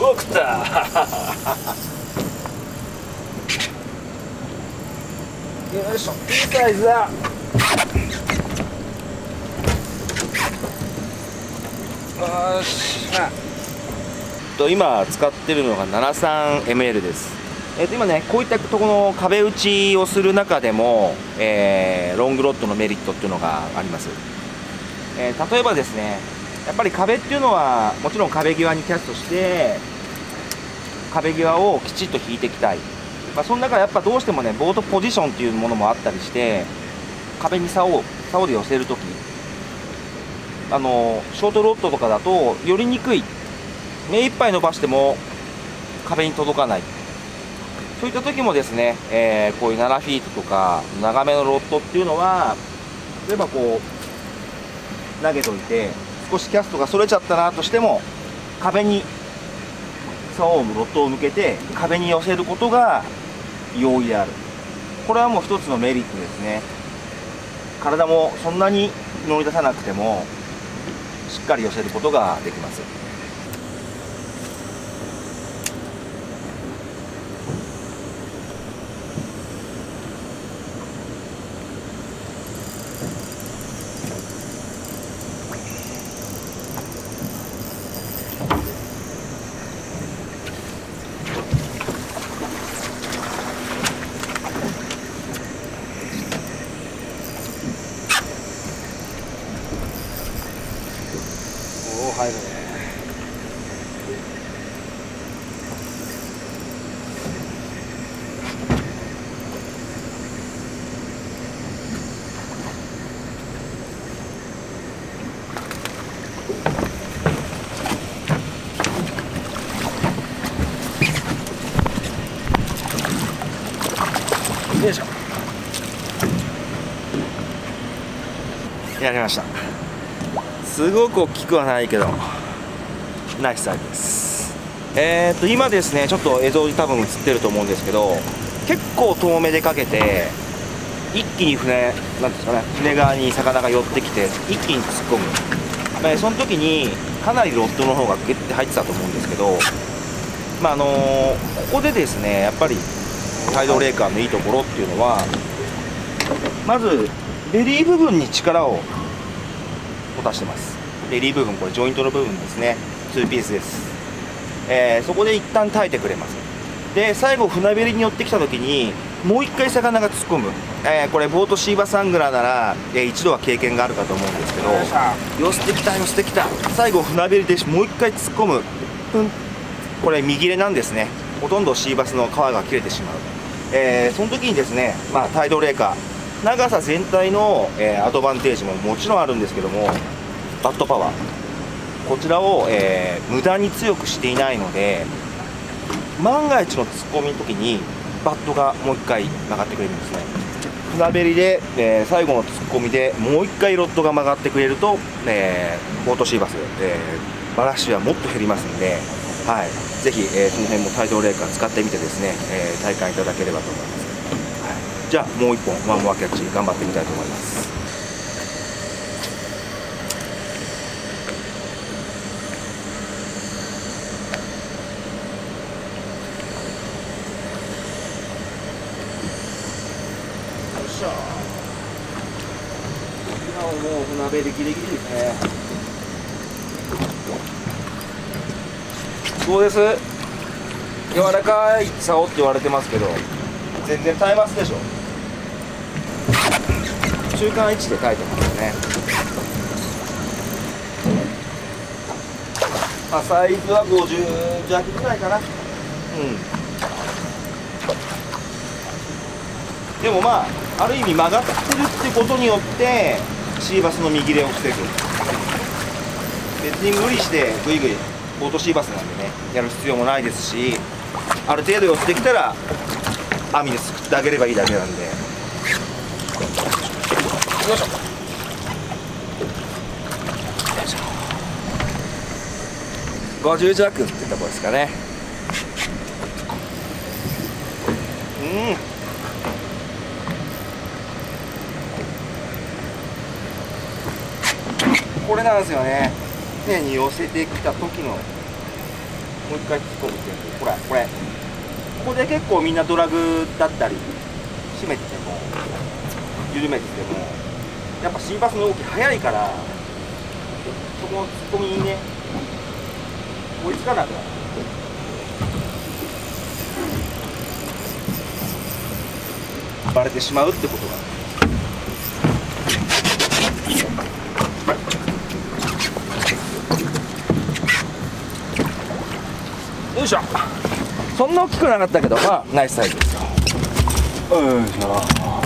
お、食った。よいしょ、いいサイズだ。よし。今使ってるのが 73ml です。今ね、こういったところの壁打ちをする中でも、ロングロッドのメリットっていうのがあります。例えばですね、やっぱり壁っていうのはもちろん壁際にキャストして壁際をきちっと引いていきたい、その中でやっぱどうしてもね、ボートポジションっていうものもあったりして、壁に竿で寄せるとき、ショートロッドとかだと寄りにくい、目いっぱい伸ばしても壁に届かない、そういった時もですね、こういう7フィートとか長めのロッドっていうのは、例えばこう投げといて少しキャストがそれちゃったなとしても、壁に竿をロッドを向けて壁に寄せることが容易である。これはもう一つのメリットですね。体もそんなに乗り出さなくてもしっかり寄せることができます。入るね。よいしょ。やりました。すごく大きくはないけどナイスサイズです。今ですね、ちょっと映像に多分映ってると思うんですけど、結構遠目でかけて一気になんですかね、船側に魚が寄ってきて一気に突っ込む、その時にかなりロッドの方がグッて入ってたと思うんですけど、ここでですね、やっぱりタイドブレーカーのいいところっていうのは、まずベリー部分に力を持たしてます。ベリー部分、これジョイントの部分ですね、2ピースです。そこで一旦耐えてくれます。で最後船べりに寄ってきた時にもう一回魚が突っ込む、これボートシーバスアングラーなら、一度は経験があるかと思うんですけど、寄せてきた寄せてきた、最後船べりでもう一回突っ込む、これ見切れなんですね。ほとんどシーバスの皮が切れてしまう。その時にですね、タイドブレーカー長さ全体の、アドバンテージももちろんあるんですけども、バットパワー、こちらを、無駄に強くしていないので、万が一の突っ込みの時にバットがもう一回曲がってくれるんですね。船べりで、最後の突っ込みでもう一回ロッドが曲がってくれると、ボートシーバス、バラシはもっと減りますので、はい、ぜひ、その辺もタイドブレーカー使ってみてですね、体感いただければと思います。はい、じゃあもう一本ワンモアキャッチ頑張ってみたいと思います。今はもう船べりギリギリですね。どうです？柔らかい竿って言われてますけど、全然耐えますでしょ。中間位置で耐えてますよね。サイズは50弱ぐらいかな。でもある意味曲がってるってことによってシーバスの見切れを防ぐ。別に無理してグイグイボートシーバスなんでね、やる必要もないですし、ある程度寄ってきたら網ですくってあげればいいだけなんで。よいしょ。50弱ってとこですかね。これなんですよね。常に寄せてきた時のもう一回突っ込むってこれここで結構みんなドラグだったり締めてても緩めててもやっぱ心拍の動き速いからそこの突っ込みにね追いつかなくなる。バレてしまうってことがよいしょ。そんな大きくなかったけどまあナイスサイズですよ。よいしょ。